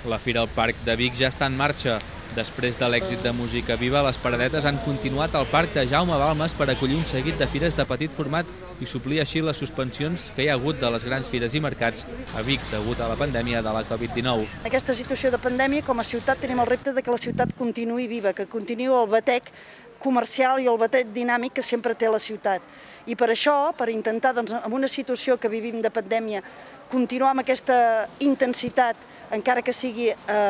La Fira al Parc de Vic ja està en marxa. Després de l'èxit de Música Viva, les paradetes han continuat al Parc de Jaume Balmes per acollir un seguit de fires de petit format i suplir així les suspensions que hi ha hagut de les grans fires i mercats a Vic degut a la pandèmia de la Covid-19. En aquesta situació de pandèmia, com a ciutat, tenim el repte de que la ciutat continuï viva, que continuï el batec comercial i el batec dinàmic que sempre té la ciutat. I per això, per intentar, en una situació que vivim de pandèmia, continuar amb aquesta intensitat, encara que sigui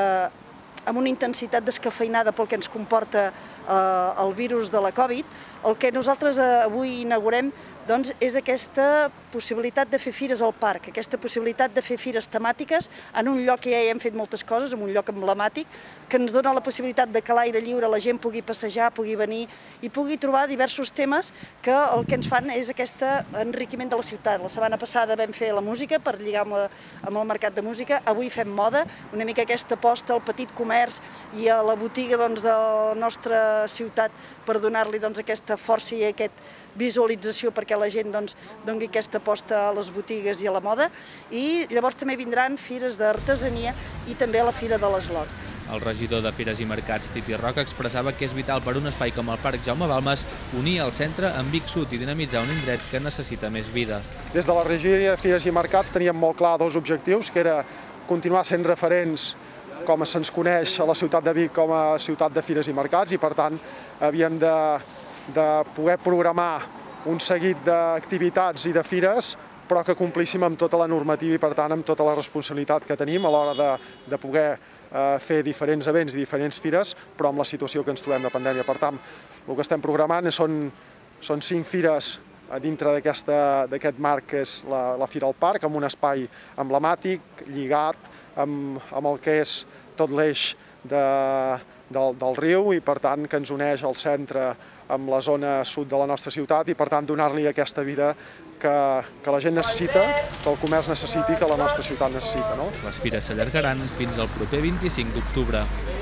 amb una intensitat descafeinada pel que ens comporta el virus de la Covid, el que nosaltres avui inaugurem és aquesta possibilitat de fer fires al parc, aquesta possibilitat de fer fires temàtiques en un lloc que ja hi hem fet moltes coses, en un lloc emblemàtic, que ens dona la possibilitat de que a l'aire lliure la gent pugui passejar, pugui venir i pugui trobar diversos temes que el que ens fan és aquest enriquiment de la ciutat. La setmana passada vam fer la música per lligar amb el mercat de música, avui fem moda, una mica aquesta aposta al petit comerç i a la botiga de la nostra ciutat per donar-li aquesta força i aquesta visualització perquè la gent doni aquesta aposta a les botigues i a la moda. I llavors també vindran fires d'artesania i també a la Fira de l'Eslot. El regidor de Fires i Mercats, Titi Roca, expressava que és vital per un espai com el Parc Jaume Balmes unir el centre amb Vic Sud i dinamitzar un indret que necessita més vida. Des de la regidoria de Fires i Mercats teníem molt clar dos objectius, que era continuar sent referents com se'ns coneix a la ciutat de Vic com a ciutat de Fires i Mercats i per tant havíem de poder programar un seguit d'activitats i de fires però que complíssim amb tota la normativa i per tant amb tota la responsabilitat que tenim a l'hora de poder fer diferents events i diferents fires però amb la situació que ens trobem de pandèmia. Per tant, el que estem programant són 5 fires dintre d'aquest marc que és la Fira al Parc, amb un espai emblemàtic, lligat amb el que és tot l'eix del riu i per tant que ens uneix al centre amb la zona sud de la nostra ciutat i per tant donar-li aquesta vida que la gent necessita, que el comerç necessiti, que la nostra ciutat necessita. Les fires s'allargaran fins al proper 25 d'octubre.